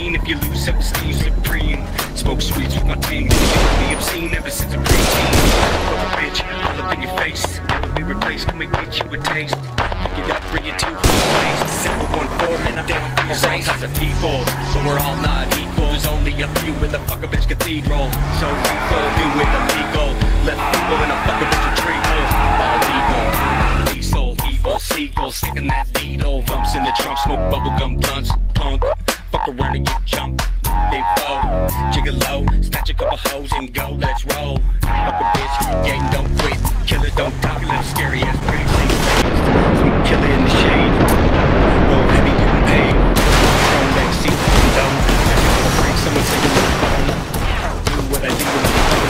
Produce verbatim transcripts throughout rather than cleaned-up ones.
mean if you lose self-esteem supreme. Smoke sweets with my team. Me obscene ever since a preteen. Fuck a bitch, all up in your face. Never be replaced, come and get you a taste. Get up, bring it to a place. Simple one four, and I'm down for your race. All types of people, but we're all not equal. There's only a few in the fuck a bitch cathedral. So we go do it illegal. Left people in a fuck a bitch treacle. All evil, diesel, evil, sequel. Sticking that needle. Bumps in the trunk, smoke bubblegum blunts. Punk, fuck around and get jumped. Big foe, gigolo, snatch a couple hoes and go, let's roll. Fuck a bitch, gang don't quit, killer don't talk, little scary ass pretty please. Some killer in the shade, roll heavy getting paid. Throw back seat, though, that's just a freak, someone say you look phone. Do what I do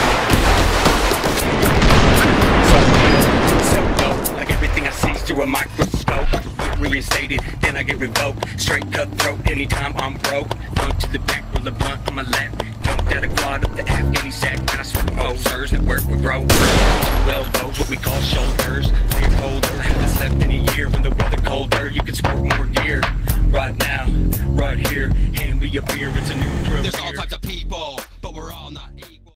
when I'm so dope, like everything I see through a microscope. Reinstated, then I get revoked. Straight cutthroat anytime I'm broke. Front to the back, roll a blunt on my lap. Dumped out a quad up the Afghani sack. And I swear posers that work with growers. Two elbows, what we call shoulders. They're colder, haven't slept in a year. When the weather colder, you can sport more gear. Right now, right here, hand me a beer, it's a new drill. There's all types of people,